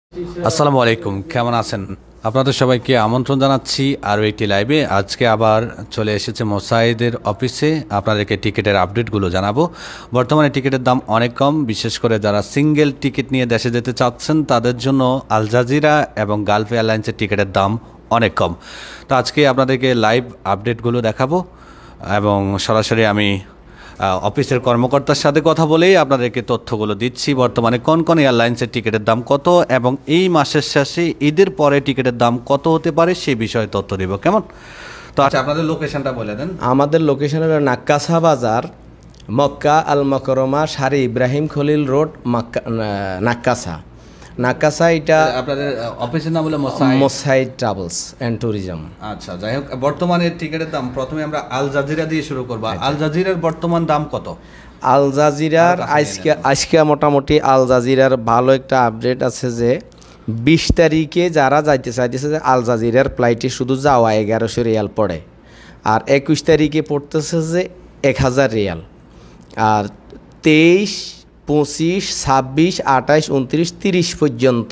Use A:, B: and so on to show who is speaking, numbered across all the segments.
A: আসসালামু আলাইকুম, কেমন আছেন? আপনাদের সবাইকে আমন্ত্রণ জানাচ্ছি আরও একটি লাইভে। আজকে আবার চলে এসেছে মোসাইদের অফিসে আপনাদেরকে টিকিটের আপডেটগুলো জানাবো। বর্তমানে টিকিটের দাম অনেক কম, বিশেষ করে যারা সিঙ্গেল টিকিট নিয়ে দেশে যেতে চাচ্ছেন তাদের জন্য আল জাজিরা এবং গালফ এয়ারলাইন্সের টিকিটের দাম অনেক কম। তো আজকে আপনাদেরকে লাইভ আপডেটগুলো দেখাবো এবং সরাসরি আমি অফিসের কর্মকর্তার সাথে কথা বলেই আপনাদেরকে তথ্যগুলো দিচ্ছি। বর্তমানে কোন কোন এয়ারলাইন্সের টিকিটের দাম কত এবং এই মাসের শেষে ঈদের পরে টিকিটের দাম কত হতে পারে সেই বিষয়ে তথ্য দেব। কেমন? তো আচ্ছা, আপনাদের লোকেশনটা বলে দেন।
B: আমাদের লোকেশন হলো নাক্কাসা বাজার, মক্কা আল মকরমা, শারি ইব্রাহিম খলিল রোড, নাক্কাসা। নাক্কাসা এটা
A: আপনাদের অফিসের নাম হলো
B: মোসাইদ ট্রাভেলস অ্যান্ড ট্যুরিজম।
A: আচ্ছা, যাই হোক, বর্তমানে টিকিটের দাম প্রথমে আমরা আল জাজিরা দিয়ে শুরু করব। আল জাজিরার বর্তমান দাম কত?
B: আল জাজিরার আজকে মোটামুটি আল জাজিরার ভালো একটা আপডেট আছে যে 20 তারিখে যারা যাইতে চাইতেছে যে আল জাজিরার ফ্লাইটে শুধু যাওয়া 1100 রিয়াল পড়ে, আর 21 তারিখে পড়তেছে যে 1000 রিয়াল, আর 23, 25, 26, 28, 29, 30 পর্যন্ত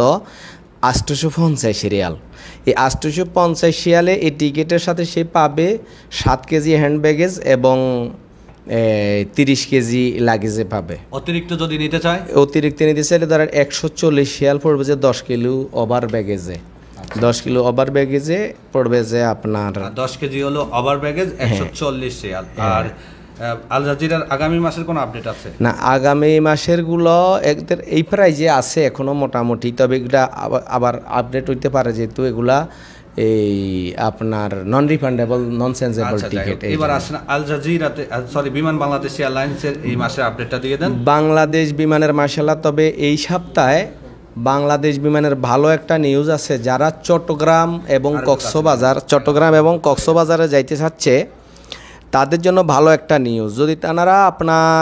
B: 850 রিয়াল। এই 850 রিয়ালে এই টিকিটের সাথে সে পাবে 7 কেজি হ্যান্ড ব্যাগেজ এবং 30 কেজি লাগেজে পাবে।
A: অতিরিক্ত যদি নিতে চায়,
B: অতিরিক্ত নিতে চাইলে ধরেন 140 রিয়াল পড়বে যে 10 কিলো ওভার ব্যাগেজে। 10 কিলো ওভার ব্যাগেজে পড়বে যে আপনার
A: 10 কেজি হলো ওভার ব্যাগেজ 140 রিয়াল। আর আল জাজিরার আগামী মাসের কোনো আপডেট আছে
B: না? আগামী মাসেরগুলো এদের এই প্রাইজে আছে এখনও মোটামুটি, তবে এগুলা আবার আপডেট হইতে পারে যেহেতু এগুলা এই আপনার non refundable non changeable ticket.
A: এবার আসেন আল জাজিরাতে, সরি বিমান বাংলাদেশ এয়ারলাইন্সের এই মাসের আপডেটটা দিয়ে দেন।
B: বাংলাদেশ বিমানের মাশাআল্লাহ, তবে এই সপ্তাহে বাংলাদেশ বিমানের ভালো একটা নিউজ আছে। যারা চট্টগ্রাম এবং কক্সবাজারে যাইতে চাচ্ছে তাদের জন্য ভালো একটা নিউজ। যদি তারা আপনার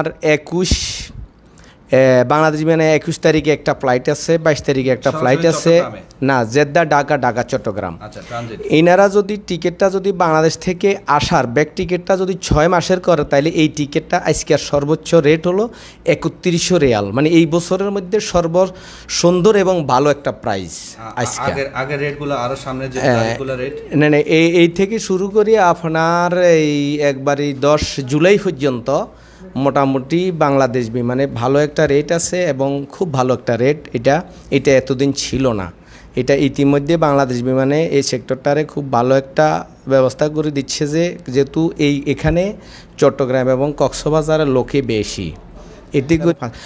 B: বাংলাদেশ বিমানে 21 তারিখে একটা ফ্লাইট আছে, 22 তারিখে একটা ফ্লাইট আছে, না জেদ্দা ঢাকা চট্টগ্রাম। এনারা যদি টিকিটটা যদি বাংলাদেশ থেকে আসার ব্যাক টিকিটটা যদি 6 মাসের করে, তাহলে এই টিকিটটা আজকের সর্বোচ্চ রেট হলো 3100 রিয়াল, মানে এই বছরের মধ্যে সুন্দর এবং ভালো একটা প্রাইস। আজকে
A: আগের রেটগুলো আরো সামনে যে তারিখগুলো রেট
B: না এই থেকে শুরু করি আপনার এই একবারই 10 জুলাই পর্যন্ত মোটামুটি বাংলাদেশ বিমানে ভালো একটা রেট আছে এবং খুব ভালো একটা রেট। এটা এতদিন ছিল না। এটা ইতিমধ্যে বাংলাদেশ বিমানে এই সেক্টরটারে খুব ভালো একটা ব্যবস্থা করে দিচ্ছে, যেহেতু এখানে চট্টগ্রাম এবং কক্সবাজারের লোকে বেশি। এটি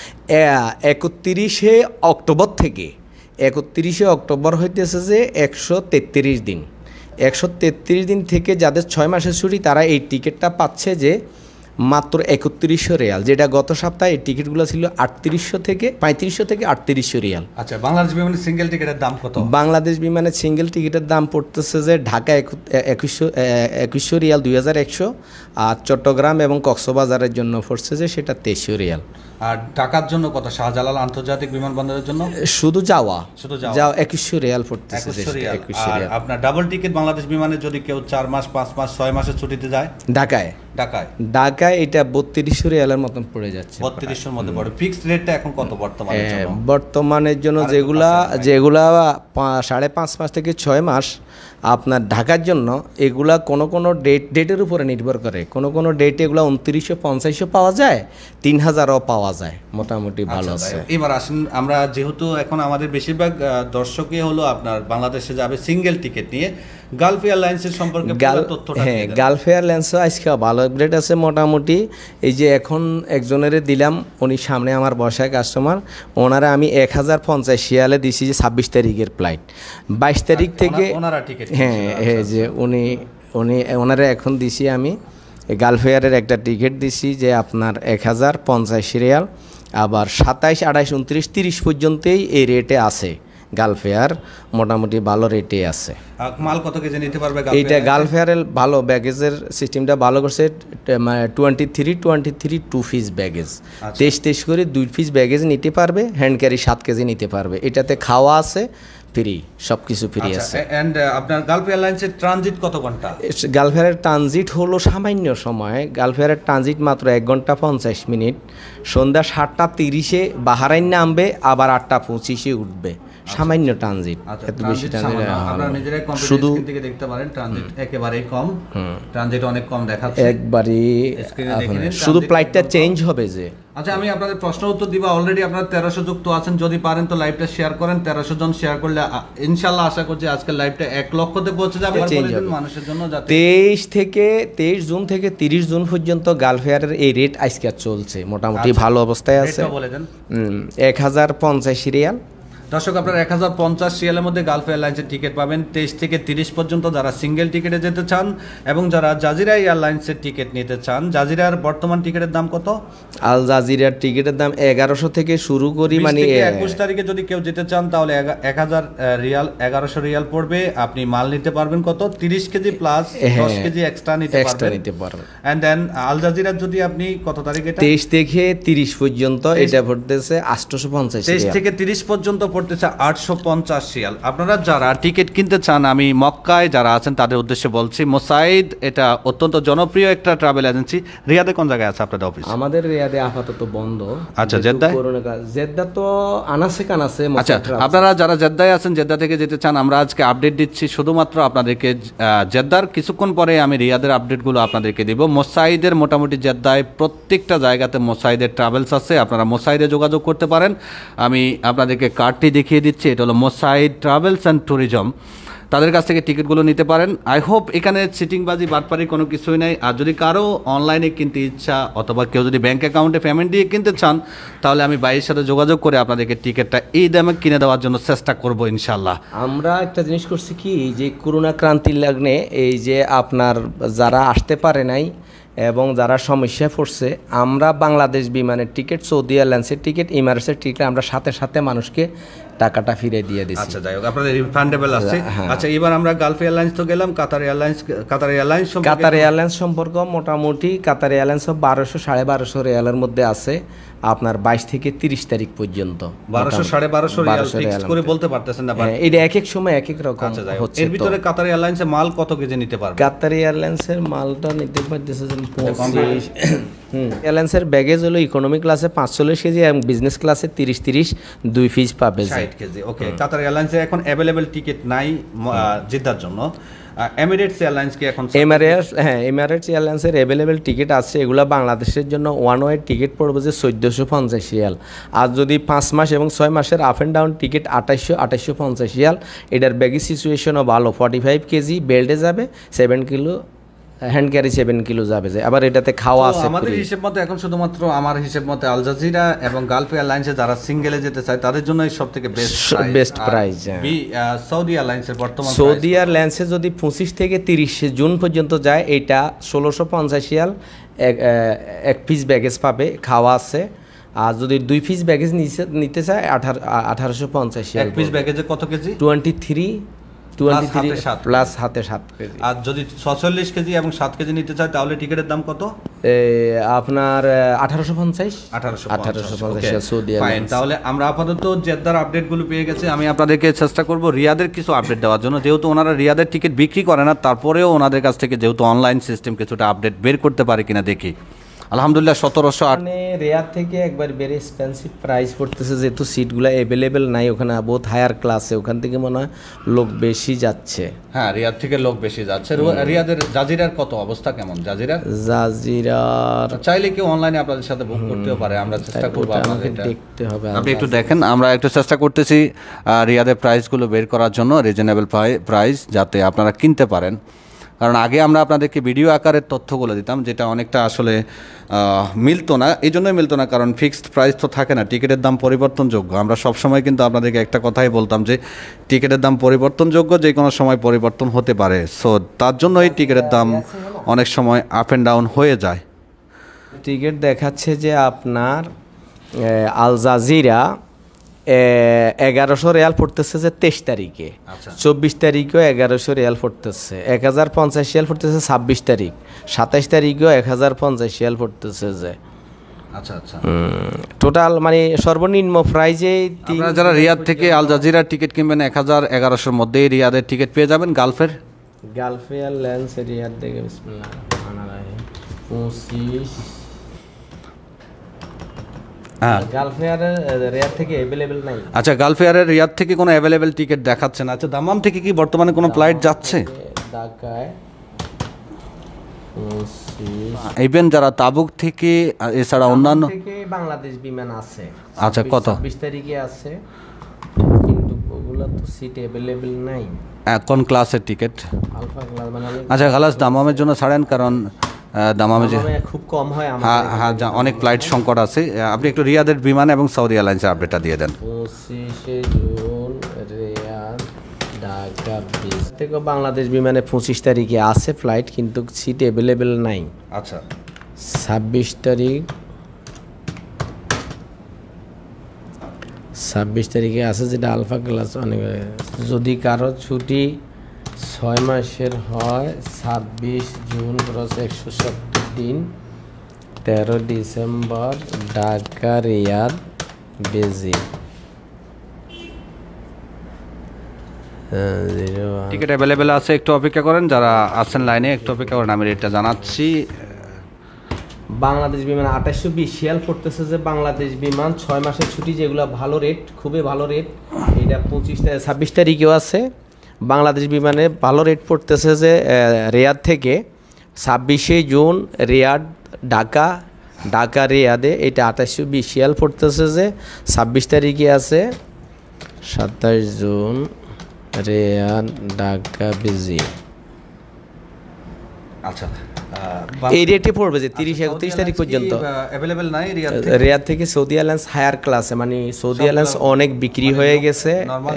B: 31শে অক্টোবর থেকে 31শে অক্টোবর হইতেছে যে 133 দিন। 133 দিন থেকে যাদের 6 মাসের ছুটি তারা এই টিকিটটা পাচ্ছে যে মাত্র 3100 রিয়াল, যেটা গত সপ্তাহে এই টিকিটগুলো ছিল 3500 থেকে 3800 রিয়াল।
A: আচ্ছা, বাংলাদেশ বিমানের সিঙ্গেল টিকিটের দাম কত?
B: বাংলাদেশ বিমানের সিঙ্গেল টিকিটের দাম পড়তেছে যে ঢাকা 2100 রিয়াল 2100, আর চট্টগ্রাম এবং কক্সবাজারের জন্য পড়ছে যে সেটা 2300 রিয়াল।
A: আর ঢাকার জন্য কত? শাহজালাল আন্তর্জাতিক বিমানবন্দরের জন্য
B: শুধু যাওয়া 2100 রিয়াল পড়তেছে।
A: 2100 রিয়াল। আর আপনার ডাবল টিকিট বাংলাদেশ বিমানে যদি কেউ 4 মাস, 5 মাস, 6 মাসের ছুটিতে যায় ঢাকায় এটা 3200 রিয়ালের মতন পড়ে যাচ্ছে। 3200 মধ্যে পড়ে। ফিক্সড রেটটা এখন কত
B: বর্তমানের জন্য? যেগুলা 5.5 মাস থেকে 6 মাস আপনার ঢাকার জন্য, এগুলা কোনো ডেটের উপরে নির্ভর করে। কোনো ডেটে এগুলো 2950 পাওয়া যায়, 3000ও পাওয়া যায়, মোটামুটি ভালো আছে।
A: এবার আসেন, আমরা যেহেতু এখন আমাদের বেশিরভাগ দর্শকই হলো আপনার বাংলাদেশে যাবে সিঙ্গেল টিকিট নিয়ে, গালফ এয়ারলাইন্সের সম্পর্কে তথ্যটা।
B: হ্যাঁ, গালফ এয়ারলাইন্সও আজকে ভালো আপডেট আছে মোটামুটি। এই যে এখন একজনের দিলাম, উনি সামনে আমার বসায় কাস্টমার, ওনারা আমি 1050 রিয়ালে দিছি যে 26 তারিখের ফ্লাইট। 22 তারিখ থেকে হ্যাঁ যে ওনারা এখন দিছি আমি গালফ এয়ারের একটা টিকিট দিছি যে আপনার 1050 রিয়াল, আবার 27, 28, 29, 30 পর্যন্তই এই রেটে আছে। গালফ এয়ার মোটামুটি ভালো রেটে আছে।
A: মাল কত কেজি নিতে পারবে?
B: এইটা গালফ এয়ারের ভালো ব্যাগেজের সিস্টেমটা ভালো করছে। 23 2 পিস ব্যাগেজ, 23 করে 2 পিস ব্যাগেজ নিতে পারবে। হ্যান্ড ক্যারি 7 কেজি নিতে পারবে। এটাতে খাওয়া আছে, ফ্রি, সব কিছু ফ্রি আছে।
A: এন্ড আপনার গালফ এয়ারলাইন্সের ট্রানজিট কত ঘন্টা?
B: গালফ এয়ারের ট্রানজিট হলো সামান্য সময়। গালফ এয়ারের ট্রানজিট মাত্র 1 ঘন্টা 50 মিনিট। সন্ধ্যা 7টা 30-এ বাহারাইন নামবে, আবার 8টা 25-এ উঠবে। সামান্য ট্রানজিট,
A: আচ্ছা,
B: এত বেশি
A: ট্রানজিট সামান্য।
B: ট্রানজিট
A: আপনারা নিজেরাই
B: শুধু
A: কম্পিউটার থেকে দেখতে পারেন ট্রানজিট একেবারেই কম, ট্রানজিট অনেক কম দেখাচ্ছে।
B: একবারই
A: স্ক্রিনে দেখে নিন,
B: শুধু
A: ট্রানজিট
B: প্লাইটটা
A: একদম
B: চেঞ্জ হবে যে।
A: আচ্ছা, আমি আপনাদের প্রশ্ন উত্তর দিবা। অলরেডি আপনারা 1300 যুক্ত আছেন, যদি পারেন তো লাইভটা শেয়ার করেন। 1300 জন শেয়ার করলে ইনশাআল্লাহ আশা করছি আজকের লাইভটা 1 লক্ষতে পৌঁছে যাবে মানুষের জন্য।
B: 23 জুন থেকে 30 জুন পর্যন্ত গালফেয়ারের এই রেট আজকে চলছে, মোটামুটি ভালো অবস্থায় আছে। 1050 রিয়াল।
A: দর্শক, আপনারা 1050 রিয়ালের মধ্যে গালফ এয়ারলাইন্সের টিকিট পাবেন 23 থেকে 30 পর্যন্ত, যারা সিঙ্গেল টিকিটে যেতে চান এবং যারা জাজিরা এয়ারলাইন্সের টিকিট নিতে চান। জাজিরার বর্তমান টিকিটের দাম কত?
B: আল জাজিরার টিকিটের দাম 1100 থেকে শুরু করি, মানে
A: 21 তারিখে যদি কেউ যেতে চান তাহলে 1000 রিয়াল, 1100 রিয়াল পড়বে। আপনি মাল নিতে পারবেন কত? 30 কেজি প্লাস 10 কেজি এক্সট্রা নিতে পারবেন। এন্ড দেন আল জাজিরার যদি আপনি কত তারিখে,
B: 23 থেকে 30 পর্যন্ত এটা পড়তেছে 850
A: 23 থেকে 30 পর্যন্ত পড়তেছে 850 রিয়াল। আপনারা যারা টিকিট কিনতে চান, আমি মক্কায় যারা আছেন তাদের উদ্দেশ্যে বলছি, মোসাইদ এটা অত্যন্ত জনপ্রিয় একটা ট্রাভেল এজেন্সি। রিয়াদে কোন জায়গায় আছে আপনাদের অফিস?
B: আমাদের রিয়াদে আপাতত বন্ধ।
A: আচ্ছা, জেদ্দায়?
B: জেদ্দা তো আনাসে কানাসে।
A: আচ্ছা, আপনারা যারা জেদ্দায় আছেন, জেদ্দা থেকে যেতে চান, আমরা আজকে আপডেট দিচ্ছি শুধুমাত্র আপনাদেরকে। জেদ্দার কিছুক্ষণ পরে আমি রিয়াদের আপডেটগুলো আপনাদেরকে দিব। মোসাইদের মোটামুটি জেদ্দায় প্রত্যেকটা জায়গাতে মোসাইদের ট্রাভেলস আছে, আপনারা মোসাইদে যোগাযোগ করতে পারেন। আমি আপনাদেরকে কার্ডটি দেখিয়ে দিচ্ছি, এটা হলো মোসাইদ ট্রাভেলস অ্যান্ড ট্যুরিজম। তাদের কাছ থেকে টিকিটগুলো নিতে পারেন। আই হোপ এখানে সিটিংবাজি বাটপারি কোনো কিছুই নাই। আর যদি কারো অনলাইনে কিনতে ইচ্ছা অথবা কেউ যদি ব্যাঙ্ক অ্যাকাউন্টে পেমেন্ট দিয়ে কিনতে চান, তাহলে আমি ভাইয়ের সাথে যোগাযোগ করে আপনাদেরকে টিকিটটা এই দামে কিনে দেওয়ার জন্য চেষ্টা করব ইনশাল্লাহ।
B: আমরা একটা জিনিস করছি কি, যে করোনা ক্রান্তির লগ্নে এই যে আপনার যারা আসতে পারে নাই এবং যারা সমস্যায় পড়ছে, আমরা বাংলাদেশ বিমানের টিকিট, সৌদি এয়ারলাইন্সের টিকিট, ইমারেটসের টিকিট আমরা সাথে সাথে মানুষকে টাকাটা ফিরে দিয়ে দিচ্ছি।
A: আচ্ছা, যাই হোক, আপনাদের রিফান্ডেবল আছে। আচ্ছা, এবার আমরা গালফ এয়ারলাইন্স তো গেলাম, কাতার এয়ারলাইন্স সম্পর্ক মোটামুটি কাতার এয়ারলাইন্স 1200 1250 রিয়ালের মধ্যে আছে আপনার 22 থেকে 30 তারিখ পর্যন্ত। 1200 1250 রিয়াল ফিক্স করে বলতে পারতেছেন না? এটা এক এক সময় এক এক রকম হচ্ছে। এর ভিতরে কাতার এয়ারলাইন্সের মাল কত কেজি নিতে পারবে? কাতার এয়ারলাইন্সের মালটা নিতে পারতেছে 25। এয়ারলাইন্সের ব্যাগেজ হলো ইকোনমি ক্লাসে 45 কেজি এবং বিজনেস ক্লাসে 30 2 পিস পাবে 60 কেজি। ওকে, কাতার এয়ারলাইন্সে এখন অ্যাভেলেবল টিকিট নাই জেদ্দার জন্য। এমিরেটস এয়ারলাইন্স কি এখন?
B: এমিরেটস এয়ারলাইন্সের অ্যাভেলেবেল টিকিট আছে, এগুলো বাংলাদেশের জন্য ওয়ান ওয়ে টিকিট পড়বে যে 1450 রিয়াল। আর যদি 5 মাস এবং 6 মাসের up and down ticket 2850 riyal. এটার ব্যাগেজ সিচুয়েশনও ভালো, 45 কেজি বেল্টে যাবে, 7 কিলো হ্যান্ড ক্যারি 7 কিলো যাবে যে। আবার এটাতে খাওয়া আছে।
A: আমাদের হিসেব মতে এখন শুধুমাত্র আমার হিসেব মতে আল জাজিরা এবং গালফ এয়ারলাইন্সে যারা সিঙ্গেলে যেতে চায় তাদের জন্য সবথেকে বেস্ট প্রাইস। সৌদি এয়ারলাইন্সের বর্তমান
B: সৌদি এয়ারলাইন্সে যদি 25 থেকে 30 জুন পর্যন্ত যায়, এটা 1650 রিয়াল এক পিস ব্যাগেজ পাবে, খাওয়া আছে। আর যদি 2 পিস ব্যাগেজ নিতে চায় 1850 রিয়াল।
A: এক পিস ব্যাগেজে কত কেজি?
B: 23 প্লাস হাতে 7 কেজি।
A: আর যদি 46 কেজি এবং 7 কেজি নিতে চায় তাহলে টিকিটের দাম কত?
B: আপনার 1850 সৌদি
A: ফাইন। তাহলে আমরা আপাতত জেদ্দার আপডেটগুলো পেয়ে গেছি। আমি আপনাদেরকে চেষ্টা করব রিয়াদের কিছু আপডেট দেওয়ার জন্য, যেহেতু ওনারা রিয়াদের টিকিট বিক্রি করে না, তারপরেও ওনাদের কাছ থেকে যেহেতু অনলাইন সিস্টেম কিছুটা আপডেট বের করতে পারে কিনা দেখি। আলহামদুলিল্লাহ 1708
B: মানে রিয়াদ থেকে একবার ভেরি এক্সপেন্সিভ প্রাইস পড়তেছে, যেহেতু সিটগুলো অ্যাভেলেবেল নাই ওখানে, বহুত হায়ার ক্লাসে, ওখান থেকে মনে হয় লোক বেশি যাচ্ছে।
A: হ্যাঁ, রিয়াদ থেকে লোক বেশি যাচ্ছে। রিয়াদের জাজিরার কত অবস্থা কেমন? জাজিরার চাইলে কেউ অনলাইনে আপনাদের সাথে বুক করতেও পারে, আমরা চেষ্টা করব আপনাদের
B: দেখতে হবে।
A: আপনি একটু দেখেন, আমরা একটু চেষ্টা করতেছি রিয়াদের প্রাইসগুলো বের করার জন্য, রিজনেবল প্রাইস যাতে আপনারা কিনতে পারেন। কারণ আগে আমরা আপনাদেরকে ভিডিও আকারের তথ্যগুলো দিতাম, যেটা অনেকটা আসলে মিলতো না। এই জন্যই মিলতো না কারণ ফিক্সড প্রাইস তো থাকে না, টিকিটের দাম পরিবর্তনযোগ্য। আমরা সবসময় কিন্তু আপনাদেরকে একটা কথাই বলতাম যে টিকিটের দাম পরিবর্তনযোগ্য, যে কোনো সময় পরিবর্তন হতে পারে। সো তার জন্য এই টিকিটের দাম অনেক সময় আপ অ্যান্ড ডাউন হয়ে যায়।
B: টিকিট দেখাচ্ছে যে আপনার আল জাজিরা 1100 রিয়াল পড়তেছে যে 23 তারিখে। 24 তারিখেও 1100 রিয়াল পড়তেছে, 1050 রিয়াল পড়তেছে 26 তারিখ, 27 তারিখেও 1050 রিয়াল পড়তেছে যে।
A: আচ্ছা আচ্ছা,
B: টোটাল মানে সর্বনিম্ন প্রাইজে
A: আপনারা যারা রিয়াদ থেকে আল জাজিরার টিকিট কিনবেন 1000-1100 মধ্যেই রিয়াদের টিকিট পেয়ে যাবেন। গালফের
B: এয়ারলাইন্স রিয়াদ থেকে বিসমিল্লাহ 25
A: হ্যাঁ
B: গালফ এয়ারের রেয়ার থেকে অ্যাভেলেবেল নাই।
A: আচ্ছা, গালফ এয়ারের রিয়াদ থেকে কোনো অ্যাভেলেবেল টিকিট দেখাচ্ছে না। আচ্ছা, দামাম থেকে কি বর্তমানে কোনো ফ্লাইট যাচ্ছে?
B: ঢাকায়
A: ইভেন যারা তাবুক থেকে এছাড়া অন্যান্য
B: থেকে বাংলাদেশ বিমান আছে।
A: আচ্ছা, কত
B: 26 তারিখে আছে, কিন্তু ওগুলা তো সিট অ্যাভেলেবেল নাই।
A: কোন ক্লাসের টিকিট?
B: আলফা ক্লাস মানে
A: আচ্ছা, খালাস দামামের জন্য ছাড়েন, কারণ দামামে যে
B: খুব কম হয়
A: হ্যাঁ হ্যাঁ অনেক ফ্লাইট সংকট আছে। আপনি একটু রিয়াদের বিমান এবং সৌদি এয়ারলাইন্সের আপডেটটা দিয়ে দেন।
B: 25 জুন রিয়াদ ঢাকা বিচ থেকে বাংলাদেশ বিমানে 25 তারিখে আছে ফ্লাইট, কিন্তু সিট অ্যাভেলেবেল নাই।
A: আচ্ছা,
B: 26 তারিখে আছে, যেটা আলফা ক্লাস। অনেক যদি কারো ছুটি 6 মাসের হয়, 26 জুন ক্রস 170 দিন, 13 December Dhaka Riyadh Beijing.
A: Ticket available আছে, একটু অপেক্ষা করেন। যারা আছেন লাইনে একটু অপেক্ষা করেন, আমি রেটটা জানাচ্ছি।
B: বাংলাদেশ বিমান 2820 শিয়াল পড়তেছে, যে বাংলাদেশ বিমান 6 মাসের ছুটি, যেগুলো ভালো রেট, খুবই ভালো রেট। এটা 26 তারিখেও আছে। বাংলাদেশ বিমানে ভালো রেট পড়তেছে যে রিয়াদ থেকে 26 জুন রিয়াদ ঢাকা রিয়াদে, এটা 2820 শিয়াল পড়তেছে, যে 26 তারিখে আছে। 27 জুন রিয়াদ ঢাকা বেজিং।
A: আচ্ছা,
B: এই রেটে পড়বে যে 30-31 তারিখ পর্যন্ত
A: অ্যাভেলেবেল নাই রিয়াদ
B: রিয়াদ থেকে সৌদি এয়ারলাইন্স হায়ার ক্লাসে, মানে সৌদি এয়ারলাইন্স অনেক বিক্রি হয়ে গেছে,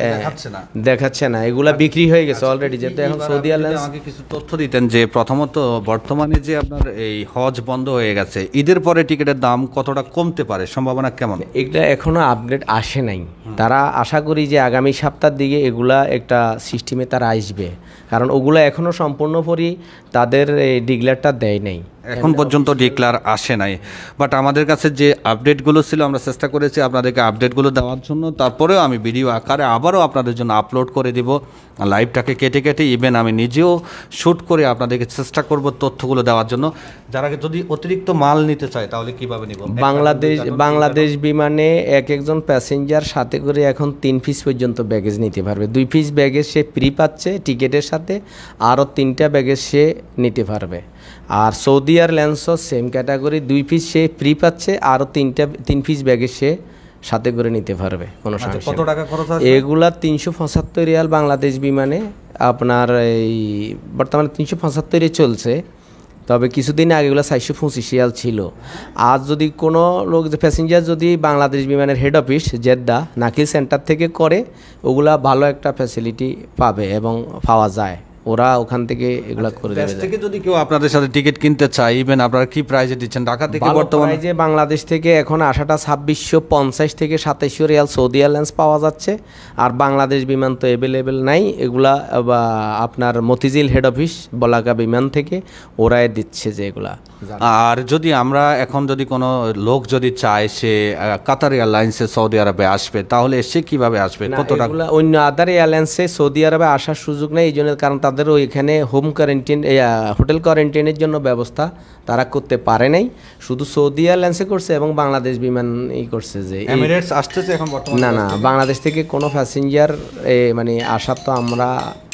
B: দেখাচ্ছে না, এগুলা বিক্রি হয়ে গেছে অলরেডি। যেহেতু এখন সৌদি এয়ারলাইন্স
A: আমাকে কিছু তথ্য দিতেন যে প্রথমত বর্তমানে যে আপনার এই হজ বন্ধ হয়ে গেছে, ঈদের পরে টিকিটের দাম কতটা কমতে পারে, সম্ভাবনা কেমন?
B: এগুলা এখনো আপডেট আসে নাই। তারা আশা করি যে আগামী সপ্তাহের দিকে এগুলা একটা সিস্টেমে তারা আসবে, কারণ ওগুলা এখনো সম্পূর্ণপরি তাদের ডিক্লেয়ারটা দেয় নাই,
A: এখন পর্যন্ত ডিক্লার আসে নাই। বাট আমাদের কাছে যে আপডেটগুলো ছিল, আমরা চেষ্টা করেছি আপনাদেরকে আপডেটগুলো দেওয়ার জন্য। তারপরেও আমি ভিডিও আকারে আবারও আপনাদের জন্য আপলোড করে দিব, লাইভটাকে কেটে কেটে। ইভেন আমি নিজেও শ্যুট করে আপনাদেরকে চেষ্টা করব তথ্যগুলো দেওয়ার জন্য। যারা যদি অতিরিক্ত মাল নিতে চায় তাহলে কিভাবে নিব?
B: বাংলাদেশ বিমানে একজন প্যাসেঞ্জার সাথে করে এখন 3 পিস পর্যন্ত ব্যাগেজ নিতে পারবে। 2 পিস ব্যাগেজ সে ফ্রি পাচ্ছে টিকিটের সাথে, আরও 3টা ব্যাগেজ সে নিতে পারবে। আর সৌদি এয়ারলাইন্সও সেম ক্যাটাগরি, 2 পিস সে ফ্রি পাচ্ছে, আরও 3 পিস ব্যাগেজ সে সাথে করে নিতে পারবে, কোনো সমস্যা।
A: কত টাকা খরচ আছে
B: এগুলা? 375 রিয়াল বাংলাদেশ বিমানে আপনার এই বর্তমানে 375 চলছে, তবে কিছুদিন আগে এগুলো 425 রিয়াল ছিল। আর যদি কোনো লোক প্যাসেঞ্জার যদি বাংলাদেশ বিমানের হেড অফিস জেদ্দা নাকিল সেন্টার থেকে করে, ওগুলা ভালো একটা ফ্যাসিলিটি পাবে এবং পাওয়া যায়, ওরা ওখান থেকে এগুলা করে দেবে।
A: থেকে যদি কেউ আপনাদের সাথে টিকিট কিনতে চায়, ইভেন আপনারা কি প্রাইসে দিচ্ছেন? ঢাকা থেকে বর্তমানে
B: যে বাংলাদেশ থেকে এখন আসাটা 2650 থেকে 2700 রিয়াল সৌদি এয়ারলাইন্স পাওয়া যাচ্ছে। আর বাংলাদেশ বিমান তো অ্যাভেলেবেল নাই, এগুলা আপনার মতিঝিল হেড অফিস বলাকা বিমান থেকে ওরাই দিচ্ছে যে এগুলা।
A: আর যদি আমরা এখন যদি কোনো লোক যদি চায় সে কাতার এয়ারলাইন্সে সৌদি আরবে আসবে, তাহলে সে কিভাবে আসবে? কত টাকা?
B: অন্য আদার এয়ারলাইন্সে সৌদি আরবে আসার সুযোগ নেই, এই জন্য, কারণ তাদের ওইখানে হোম কোয়ারেন্টাইন, হোটেল কোয়ারেন্টাইনের জন্য ব্যবস্থা তারা করতে পারে নাই। শুধু সৌদি এয়ারলাইন্সে করছে এবং বাংলাদেশ বিমান করছে যে
A: এমিরেটস আসতেছে এখন বর্তমানে।
B: না, বাংলাদেশ থেকে কোনো প্যাসেঞ্জার মানে আসার তো আমরা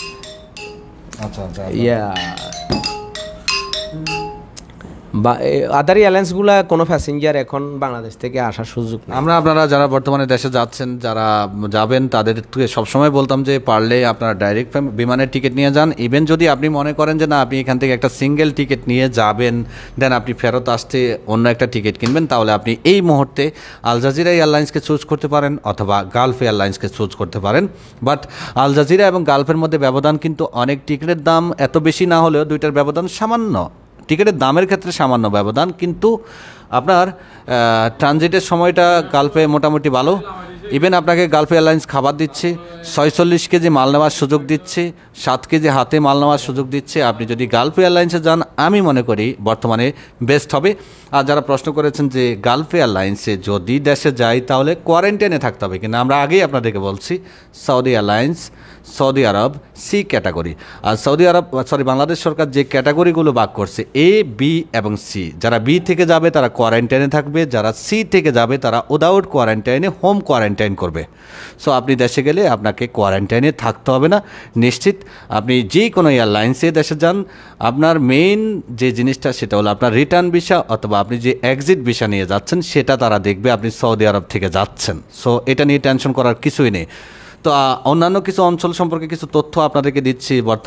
B: আদার এয়ারলাইন্সগুলা কোনো প্যাসেঞ্জার এখন বাংলাদেশ থেকে আসার সুযোগ নেই।
A: আপনারা যারা বর্তমানে দেশে যাচ্ছেন, যারা যাবেন, তাদেরকে সবসময় বলতাম যে পারলে আপনারা ডাইরেক্ট বিমানের টিকিট নিয়ে যান। ইভেন যদি আপনি মনে করেন যে না, আপনি এখান থেকে একটা সিঙ্গেল টিকিট নিয়ে যাবেন, দেন আপনি ফেরত আসতে অন্য একটা টিকিট কিনবেন, তাহলে আপনি এই মুহূর্তে আল জাজিরা এয়ারলাইন্সকে চুজ করতে পারেন অথবা গালফ এয়ারলাইন্সকে চুজ করতে পারেন। বাট আল জাজিরা এবং গালফের মধ্যে ব্যবধান কিন্তু অনেক, টিকিটের দাম এত বেশি না হলেও দুইটার ব্যবধান সামান্য, টিকিটের দামের ক্ষেত্রে সামান্য ব্যবধান, কিন্তু আপনার ট্রানজিটের সময়টা গালফে মোটামুটি ভালো। ইভেন আপনাকে গালফ এয়ারলাইন্স খাবার দিচ্ছে, 46 কেজি মাল নেওয়ার সুযোগ দিচ্ছে, 7 কেজি হাতে মাল নেওয়ার সুযোগ দিচ্ছে। আপনি যদি গালফ এয়ারলাইন্সে যান, আমি মনে করি বর্তমানে বেস্ট হবে। আর যারা প্রশ্ন করেছেন যে গালফ এয়ারলাইন্সে যদি দেশে যাই তাহলে কোয়ারেন্টাইনে থাকতে হবে কিনা, আমরা আগেই আপনাদেরকে বলছি Saudi Airlines Saudi Arabia C category. আর বাংলাদেশ সরকার যে ক্যাটাগরিগুলো ভাগ করছে এ, বি এবং সি, যারা বি থেকে যাবে তারা কোয়ারেন্টাইনে থাকবে, যারা সি থেকে যাবে তারা উইদাউট কোয়ারেন্টাইনে হোম কোয়ারেন্টাইন করবে। সো আপনি দেশে গেলে আপনাকে কোয়ারেন্টাইনে থাকতে হবে না, নিশ্চিত আপনি যে কোনো এয়ারলাইন্সে দেশে যান, আপনার মেইন যে জিনিসটা সেটা হলো আপনার রিটার্ন ভিসা অথবা আপনি যে এক্সিট ভিসা নিয়ে যাচ্ছেন সেটা তারা দেখবে আপনি সৌদি আরব থেকে যাচ্ছেন। সো এটা নিয়ে টেনশন করার কিছুই নেই। তো অন্যান্য কিছু অঞ্চল সম্পর্কে কিছু তথ্য আপনাদেরকে দিচ্ছি।